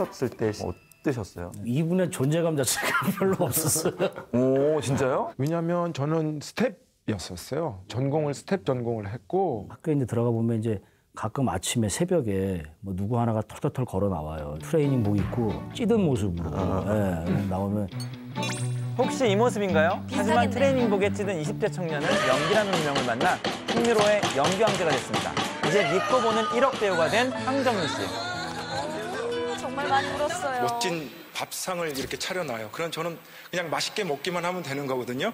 하셨을 때 어떠셨어요? 이분의 존재감 자체가 별로 없었어요. 오, 진짜요? 왜냐면 저는 스텝이었었어요. 스텝 전공을 했고. 학교에 이제 들어가 보면 이제 가끔 아침에 새벽에 뭐 누구 하나가 털털털 걸어 나와요. 트레이닝복 입고 찌든 모습으로 나오면 혹시 이 모습인가요? 하지만 트레이닝복에 찌든 20대 청년은 연기라는 운명을 만나 풍류로의 연기 왕제가 됐습니다. 이제 믿고 보는 1억 배우가 된 황정민 씨. 정말 많이 울었어요. 멋진 밥상을 이렇게 차려놔요. 그럼 저는 그냥 맛있게 먹기만 하면 되는 거거든요.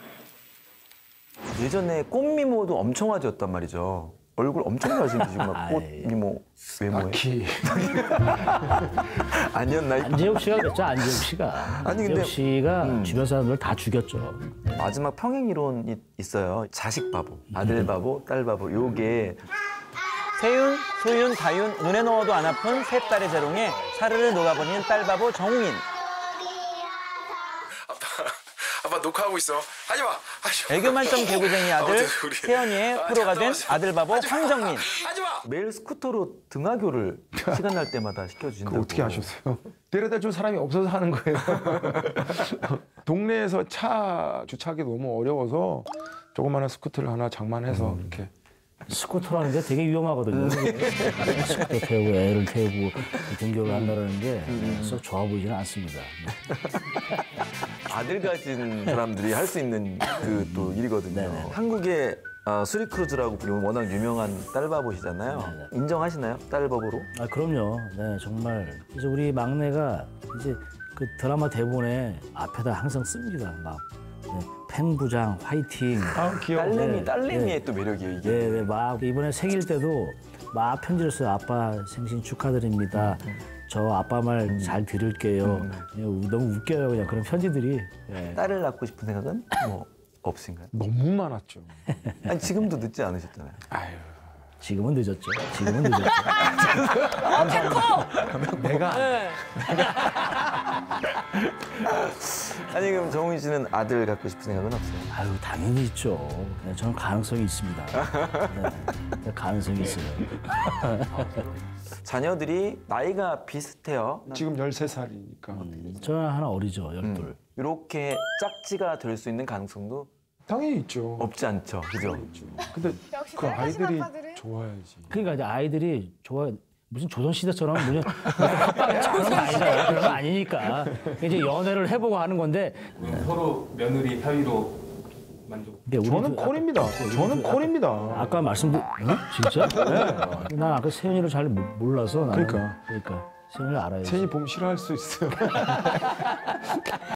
예전에 꽃미모도 엄청 화제였단 말이죠. 얼굴 엄청 잘생기시고 지금 막 꽃미모 외모에. 딱히. 아니었나요? 안재욱 씨가 그랬죠. 안재욱 씨가. 아니, 근데 안재욱 씨가 주변 사람들 다 죽였죠. 마지막 평행 이론이 있어요. 자식 바보, 아들 바보, 딸 바보. 요게 세윤, 소윤, 다윤, 눈에 넣어도 안 아픈 세 딸의 재롱에 사르르 녹아버리는 딸바보 정웅인. 아빠 녹화하고 있어. 하지 마. 애교 만점 개구쟁이 아들 우리 세연이의 프로가 된 아들바보 황정민. 하지 마. 매일 스쿠터로 등하교를 시간 날 때마다 시켜주신다고. 어떻게 아셨어요? 데려다 줄 사람이 없어서 하는 거예요. 동네에서 차 주차하기 너무 어려워서 조그마한 스쿠터를 하나 장만해서 이렇게. 스쿠터라는 게 되게 위험하거든요. 스쿠터 태우고 애를 태우고 등교를 한다는 게 썩 좋아 보이지는 않습니다. 아들 가진 사람들이 할 수 있는 그 또 일이거든요. 네네. 한국의 수리크루즈라고 워낙 유명한 딸바보시잖아요. 네네. 인정하시나요? 딸바보로? 아 그럼요. 네 정말. 그래서 우리 막내가 이제 그 드라마 대본에 앞에다 항상 씁니다. 막 팬부장 화이팅. 아, 귀여워. 딸내미의 또 매력이에요, 이게. 네, 막 이번에 생일 때도 막 편지를 써요. 아빠 생신 축하드립니다. 저 아빠 말 잘 들을게요. 너무 웃겨요, 그냥 그런 편지들이. 네. 딸을 낳고 싶은 생각은 뭐 없으신가요? 너무 많았죠. 아니, 지금도 늦지 않으셨잖아요. 아유. 지금은 늦었죠. 지금은 늦었죠. 내가 아니, 그럼 정훈 씨는 아들 갖고 싶은 생각은 없어요? 아유, 당연히 있죠. 네, 저는 가능성이 있습니다. 네, 가능성이 있어요. 자녀들이 나이가 비슷해요. 지금 13살이니까. 저는 하나 어리죠, 12. 이렇게 짝지가 될 수 있는 가능성도 당연히 있죠. 없지 않죠, 그죠? 근데 역시 그 생각하시는 아이들이 아빠들은? 좋아야지. 그러니까 이제 아이들이 무슨 조선시대처럼 무슨 합방이야 그런 건 아니잖아요. 그런 건 아니니까. 이제 연애를 해보고 하는 건데. 서로 며느리 사위로 만족. 저는 콜입니다. 저는 콜입니다. 아까 진짜? 네. 난 아까 세연이를 잘 몰라서 나는. 그러니까 세연이를 알아야지. 세연이 보면 싫어할 수 있어요.